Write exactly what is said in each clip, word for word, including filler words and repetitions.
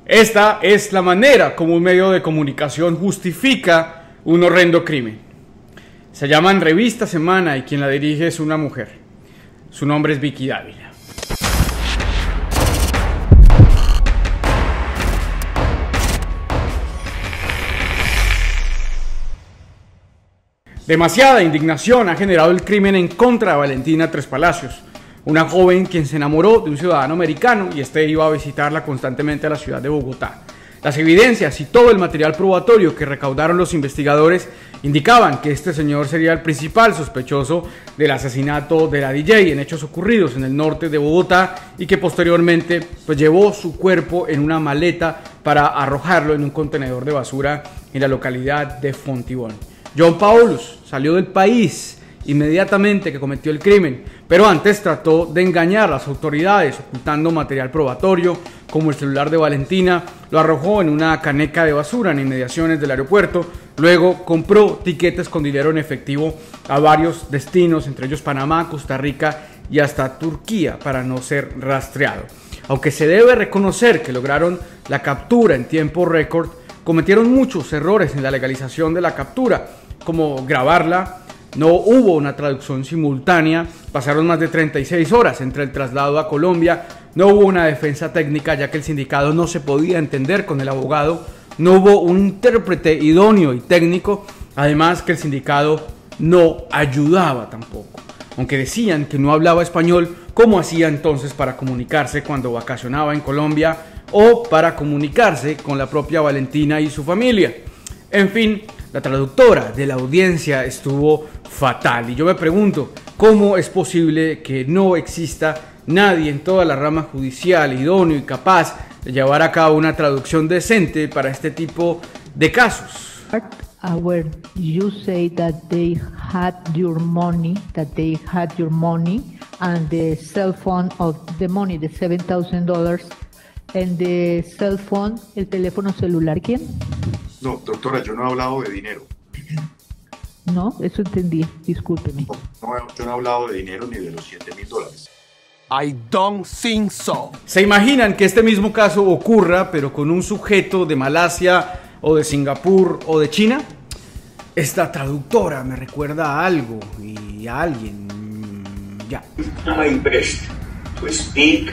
Esta es la manera como un medio de comunicación justifica un horrendo crimen. Se llaman Revista Semana y quien la dirige es una mujer. Su nombre es Vicky Dávila. Demasiada indignación ha generado el crimen en contra de Valentina Tres Palacios, una joven quien se enamoró de un ciudadano americano y este iba a visitarla constantemente a la ciudad de Bogotá. Las evidencias y todo el material probatorio que recaudaron los investigadores indicaban que este señor sería el principal sospechoso del asesinato de la D J en hechos ocurridos en el norte de Bogotá y que posteriormente pues, llevó su cuerpo en una maleta para arrojarlo en un contenedor de basura en la localidad de Fontibón. John Paulus salió del país inmediatamente que cometió el crimen, pero antes trató de engañar a las autoridades ocultando material probatorio como el celular de Valentina, lo arrojó en una caneca de basura en inmediaciones del aeropuerto, luego compró tiquetes con dinero en efectivo a varios destinos, entre ellos Panamá, Costa Rica y hasta Turquía para no ser rastreado. Aunque se debe reconocer que lograron la captura en tiempo récord, cometieron muchos errores en la legalización de la captura, como grabarla. No hubo una traducción simultánea, pasaron más de treinta y seis horas entre el traslado a Colombia, no hubo una defensa técnica ya que el sindicado no se podía entender con el abogado, no hubo un intérprete idóneo y técnico, además que el sindicado no ayudaba tampoco. Aunque decían que no hablaba español, ¿cómo hacía entonces para comunicarse cuando vacacionaba en Colombia o para comunicarse con la propia Valentina y su familia? En fin, la traductora de la audiencia estuvo fatal y yo me pregunto, ¿cómo es posible que no exista nadie en toda la rama judicial idóneo y capaz de llevar a cabo una traducción decente para este tipo de casos? Uh, where you say that they had your money, that they had your money and the cell phone of the money, the seven thousand dollars, and the cell phone, el teléfono celular, ¿quién? No, doctora, yo no he hablado de dinero. No, eso entendí, discúlpeme. No, no, yo no he hablado de dinero ni de los siete mil dólares. I don't think so. ¿Se imaginan que este mismo caso ocurra, pero con un sujeto de Malasia o de Singapur o de China? Esta traductora me recuerda a algo y a alguien. Ya. My best to speak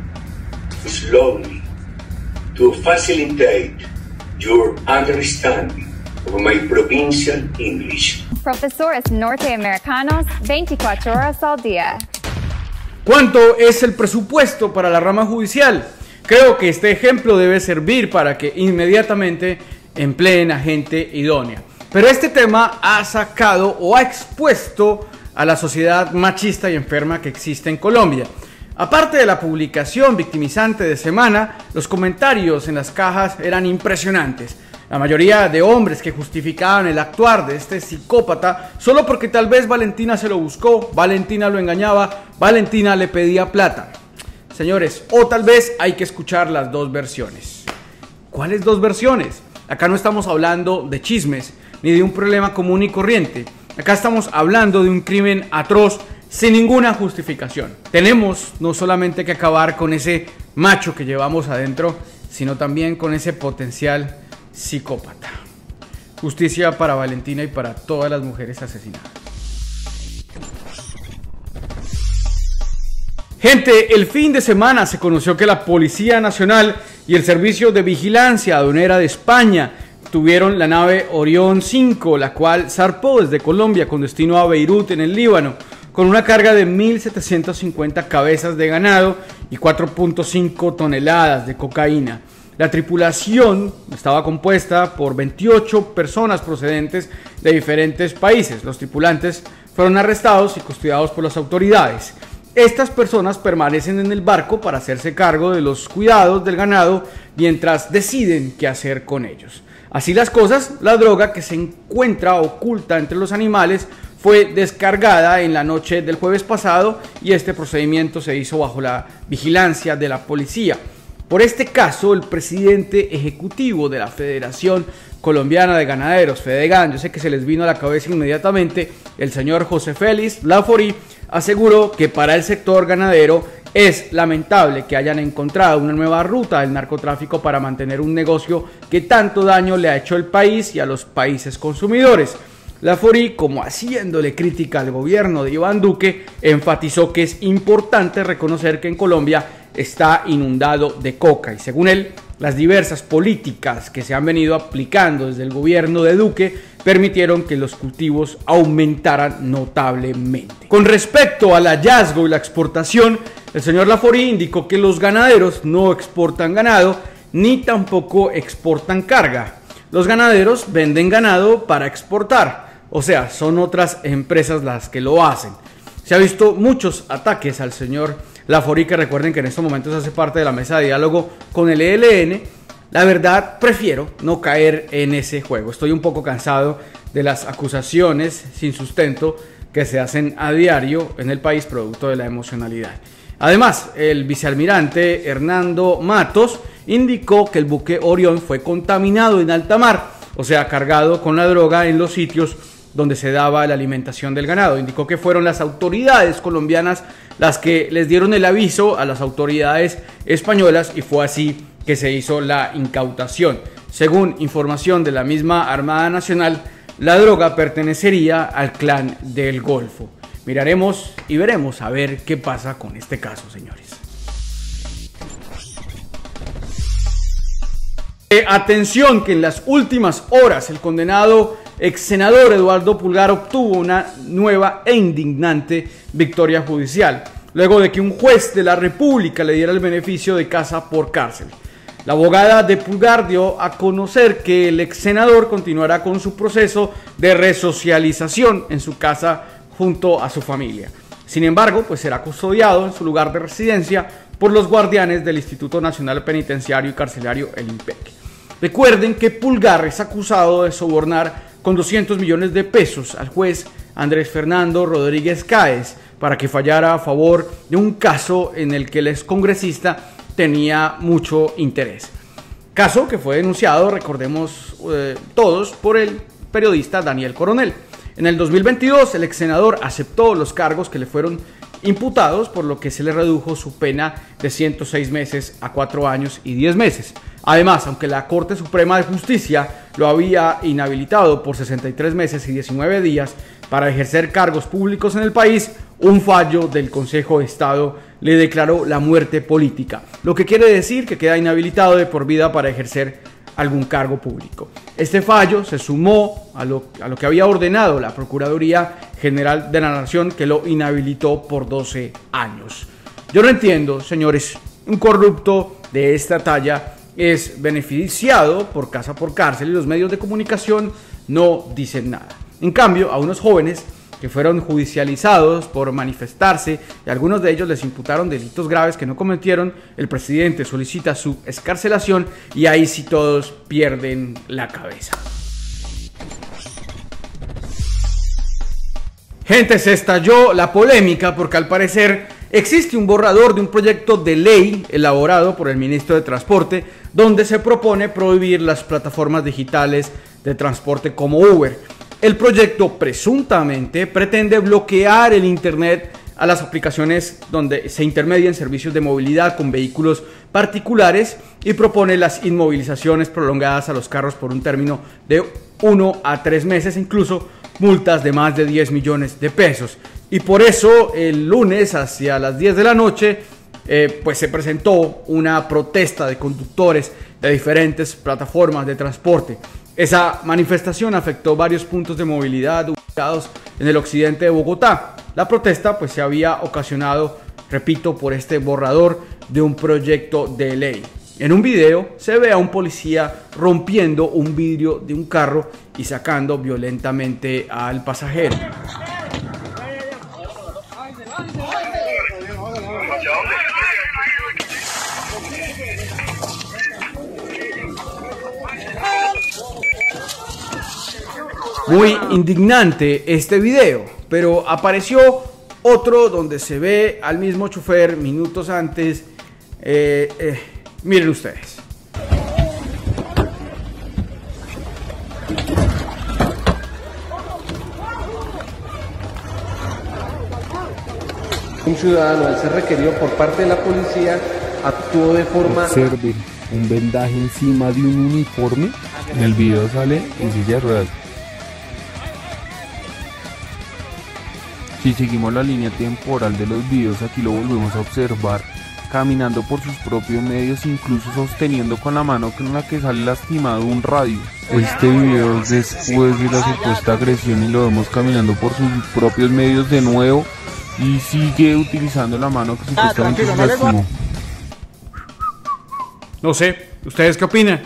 slowly to facilitate your understanding of my provincial English. Profesores norteamericanos, veinticuatro horas al día. ¿Cuánto es el presupuesto para la rama judicial? Creo que este ejemplo debe servir para que inmediatamente empleen a gente idónea. Pero este tema ha sacado o ha expuesto a la sociedad machista y enferma que existe en Colombia. Aparte de la publicación victimizante de Semana, los comentarios en las cajas eran impresionantes. La mayoría de hombres que justificaban el actuar de este psicópata solo porque tal vez Valentina se lo buscó, Valentina lo engañaba, Valentina le pedía plata. Señores, o tal vez hay que escuchar las dos versiones. ¿Cuáles dos versiones? Acá no estamos hablando de chismes ni de un problema común y corriente. Acá estamos hablando de un crimen atroz sin ninguna justificación. Tenemos no solamente que acabar con ese macho que llevamos adentro, sino también con ese potencial psicópata. Justicia para Valentina y para todas las mujeres asesinadas. Gente, el fin de semana se conoció que la Policía Nacional y el Servicio de Vigilancia Aduanera de España tuvieron la nave Orión cinco, la cual zarpó desde Colombia con destino a Beirut en el Líbano, con una carga de mil setecientas cincuenta cabezas de ganado y cuatro punto cinco toneladas de cocaína. La tripulación estaba compuesta por veintiocho personas procedentes de diferentes países. Los tripulantes fueron arrestados y custodiados por las autoridades. Estas personas permanecen en el barco para hacerse cargo de los cuidados del ganado mientras deciden qué hacer con ellos. Así las cosas, la droga que se encuentra oculta entre los animales fue descargada en la noche del jueves pasado y este procedimiento se hizo bajo la vigilancia de la policía. Por este caso, el presidente ejecutivo de la Federación Colombiana de Ganaderos, Fedegan, yo sé que se les vino a la cabeza inmediatamente, el señor José Félix Laforí, aseguró que para el sector ganadero es lamentable que hayan encontrado una nueva ruta del narcotráfico para mantener un negocio que tanto daño le ha hecho al país y a los países consumidores. Laforí, como haciéndole crítica al gobierno de Iván Duque, enfatizó que es importante reconocer que en Colombia está inundado de coca y, según él, las diversas políticas que se han venido aplicando desde el gobierno de Duque permitieron que los cultivos aumentaran notablemente. Con respecto al hallazgo y la exportación, el señor Laforí indicó que los ganaderos no exportan ganado ni tampoco exportan carga. Los ganaderos venden ganado para exportar. O sea, son otras empresas las que lo hacen. Se ha visto muchos ataques al señor Laforí, que recuerden que en estos momentos hace parte de la mesa de diálogo con el E L N. La verdad, prefiero no caer en ese juego. Estoy un poco cansado de las acusaciones sin sustento que se hacen a diario en el país producto de la emocionalidad. Además, el vicealmirante Hernando Matos indicó que el buque Orión fue contaminado en alta mar, o sea, cargado con la droga en los sitios donde se daba la alimentación del ganado. Indicó que fueron las autoridades colombianas las que les dieron el aviso a las autoridades españolas y fue así que se hizo la incautación. Según información de la misma Armada Nacional, la droga pertenecería al clan del Golfo. Miraremos y veremos a ver qué pasa con este caso, señores. Eh, atención, que en las últimas horas el condenado ex senador Eduardo Pulgar obtuvo una nueva e indignante victoria judicial, luego de que un juez de la República le diera el beneficio de casa por cárcel. La abogada de Pulgar dio a conocer que el ex senador continuará con su proceso de resocialización en su casa junto a su familia. Sin embargo, pues será custodiado en su lugar de residencia por los guardianes del Instituto Nacional Penitenciario y Carcelario, el INPEC. Recuerden que Pulgar es acusado de sobornar con doscientos millones de pesos al juez Andrés Fernando Rodríguez Cáez para que fallara a favor de un caso en el que el excongresista tenía mucho interés. Caso que fue denunciado, recordemos eh, todos, por el periodista Daniel Coronel. En el dos mil veintidós, el ex senador aceptó los cargos que le fueron imputados, por lo que se le redujo su pena de ciento seis meses a cuatro años y diez meses. Además, aunque la Corte Suprema de Justicia lo había inhabilitado por sesenta y tres meses y diecinueve días para ejercer cargos públicos en el país, un fallo del Consejo de Estado le declaró la muerte política, lo que quiere decir que queda inhabilitado de por vida para ejercer algún cargo público. Este fallo se sumó a lo, a lo que había ordenado la Procuraduría General de la Nación, que lo inhabilitó por doce años. Yo no entiendo, señores, un corrupto de esta talla es beneficiado por casa por cárcel y los medios de comunicación no dicen nada. En cambio, a unos jóvenes que fueron judicializados por manifestarse y algunos de ellos les imputaron delitos graves que no cometieron, el presidente solicita su excarcelación y ahí sí todos pierden la cabeza. Gente, se estalló la polémica porque al parecer existe un borrador de un proyecto de ley elaborado por el ministro de Transporte donde se propone prohibir las plataformas digitales de transporte como Uber. El proyecto presuntamente pretende bloquear el internet a las aplicaciones donde se intermedian servicios de movilidad con vehículos particulares y propone las inmovilizaciones prolongadas a los carros por un término de uno a tres meses, incluso multas de más de diez millones de pesos. Y por eso el lunes hacia las diez de la noche eh, pues se presentó una protesta de conductores de diferentes plataformas de transporte. Esa manifestación afectó varios puntos de movilidad ubicados en el occidente de Bogotá. La protesta pues se había ocasionado, repito, por este borrador de un proyecto de ley. En un video se ve a un policía rompiendo un vidrio de un carro y sacando violentamente al pasajero. Muy indignante este video, pero apareció otro donde se ve al mismo chofer minutos antes. Eh, eh, miren ustedes. Un ciudadano, al ser requerido por parte de la policía, actuó de forma... Observen, un vendaje encima de un uniforme. En el video sale en silla de ruedas. Si seguimos la línea temporal de los videos, aquí lo volvemos a observar, caminando por sus propios medios, incluso sosteniendo con la mano con la que sale lastimado un radio. Este video es después de la supuesta agresión y lo vemos caminando por sus propios medios de nuevo y sigue utilizando la mano que supuestamente se lastimó. No sé, ¿ustedes qué opinan?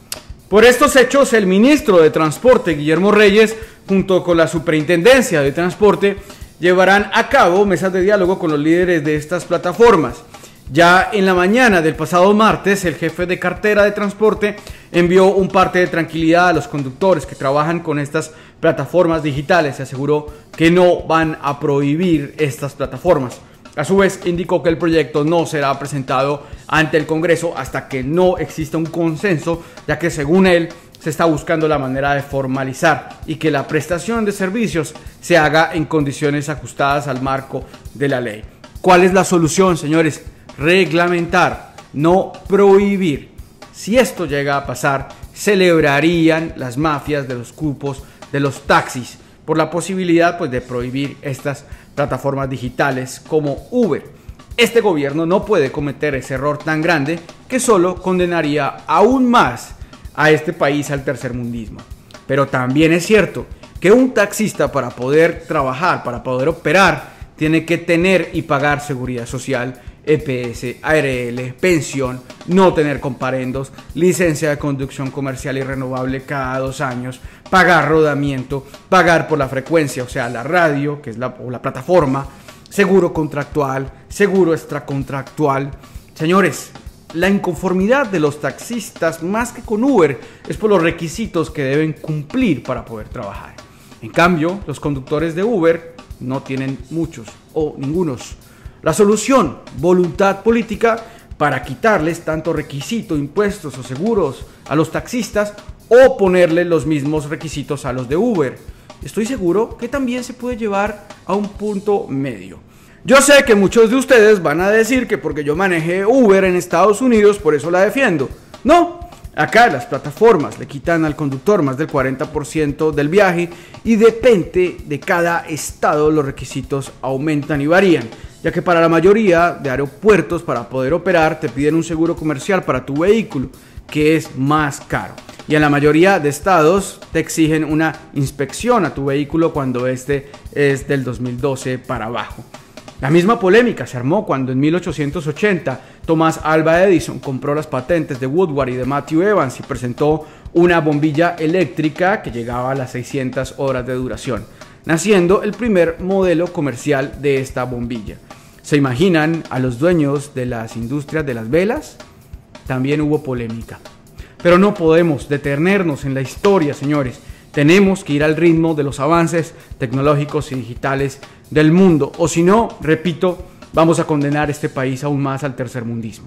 Por estos hechos, el ministro de Transporte, Guillermo Reyes, junto con la Superintendencia de Transporte, llevarán a cabo mesas de diálogo con los líderes de estas plataformas. Ya en la mañana del pasado martes, el jefe de cartera de transporte envió un parte de tranquilidad a los conductores que trabajan con estas plataformas digitales. Se aseguró que no van a prohibir estas plataformas. A su vez, indicó que el proyecto no será presentado ante el Congreso hasta que no exista un consenso, ya que según él se está buscando la manera de formalizar y que la prestación de servicios se haga en condiciones ajustadas al marco de la ley. ¿Cuál es la solución, señores? Reglamentar, no prohibir. Si esto llega a pasar, celebrarían las mafias de los cupos de los taxis por la posibilidad pues, de prohibir estas plataformas digitales como Uber. Este gobierno no puede cometer ese error tan grande que solo condenaría aún más a este país al tercermundismo. Pero también es cierto que un taxista, para poder trabajar, para poder operar, tiene que tener y pagar seguridad social, E P S, A R L, pensión, no tener comparendos, licencia de conducción comercial y renovable cada dos años, pagar rodamiento, pagar por la frecuencia, o sea, la radio, que es la, o la plataforma, seguro contractual, seguro extracontractual. Señores, la inconformidad de los taxistas, más que con Uber, es por los requisitos que deben cumplir para poder trabajar. En cambio, los conductores de Uber no tienen muchos o ningunos. La solución, voluntad política para quitarles tanto requisito, impuestos o seguros a los taxistas o ponerle los mismos requisitos a los de Uber. Estoy seguro que también se puede llevar a un punto medio. Yo sé que muchos de ustedes van a decir que porque yo manejé Uber en Estados Unidos, por eso la defiendo. No, acá las plataformas le quitan al conductor más del cuarenta por ciento del viaje y depende de cada estado los requisitos aumentan y varían, ya que para la mayoría de aeropuertos para poder operar te piden un seguro comercial para tu vehículo, que es más caro. Y en la mayoría de estados te exigen una inspección a tu vehículo cuando este es del dos mil doce para abajo. La misma polémica se armó cuando en mil ochocientos ochenta Thomas Alva Edison compró las patentes de Woodward y de Matthew Evans y presentó una bombilla eléctrica que llegaba a las seiscientas horas de duración, naciendo el primer modelo comercial de esta bombilla. ¿Se imaginan a los dueños de las industrias de las velas? También hubo polémica. Pero no podemos detenernos en la historia, señores. Tenemos que ir al ritmo de los avances tecnológicos y digitales del mundo. O si no, repito, vamos a condenar este país aún más al tercermundismo.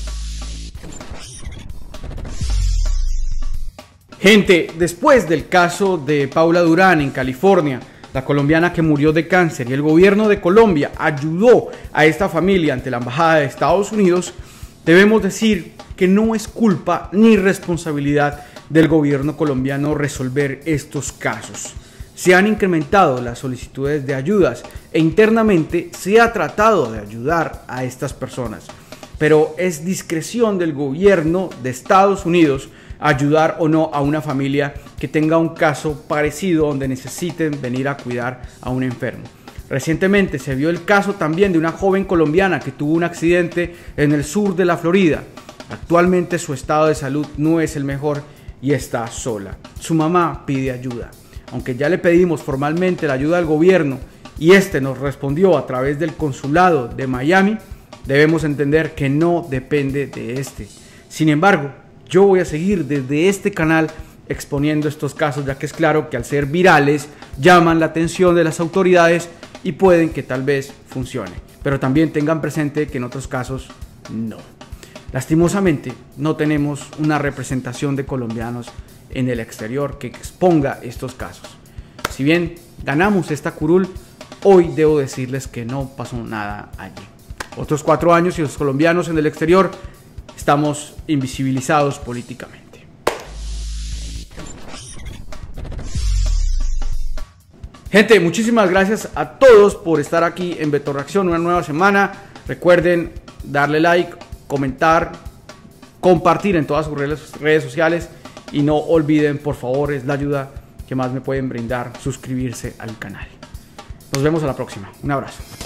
Gente, después del caso de Paula Durán en California, la colombiana que murió de cáncer, y el gobierno de Colombia ayudó a esta familia ante la embajada de Estados Unidos, debemos decir que no es culpa ni responsabilidad del gobierno colombiano resolver estos casos. Se han incrementado las solicitudes de ayudas e internamente se ha tratado de ayudar a estas personas, pero es discreción del gobierno de Estados Unidos ayudar o no a una familia que tenga un caso parecido donde necesiten venir a cuidar a un enfermo. Recientemente se vio el caso también de una joven colombiana que tuvo un accidente en el sur de la Florida. Actualmente su estado de salud no es el mejor y está sola. Su mamá pide ayuda. Aunque ya le pedimos formalmente la ayuda al gobierno y este nos respondió a través del consulado de Miami, debemos entender que no depende de este. Sin embargo, yo voy a seguir desde este canal exponiendo estos casos, ya que es claro que al ser virales llaman la atención de las autoridades y pueden que tal vez funcione. Pero también tengan presente que en otros casos no. Lastimosamente no tenemos una representación de colombianos en el exterior que exponga estos casos. Si bien ganamos esta curul, hoy debo decirles que no pasó nada allí. Otros cuatro años y los colombianos en el exterior estamos invisibilizados políticamente. Gente, muchísimas gracias a todos por estar aquí en Beto Reacción, una nueva semana. Recuerden darle like, comentar, compartir en todas sus redes, redes sociales y no olviden, por favor, es la ayuda que más me pueden brindar, suscribirse al canal. Nos vemos a la próxima. Un abrazo.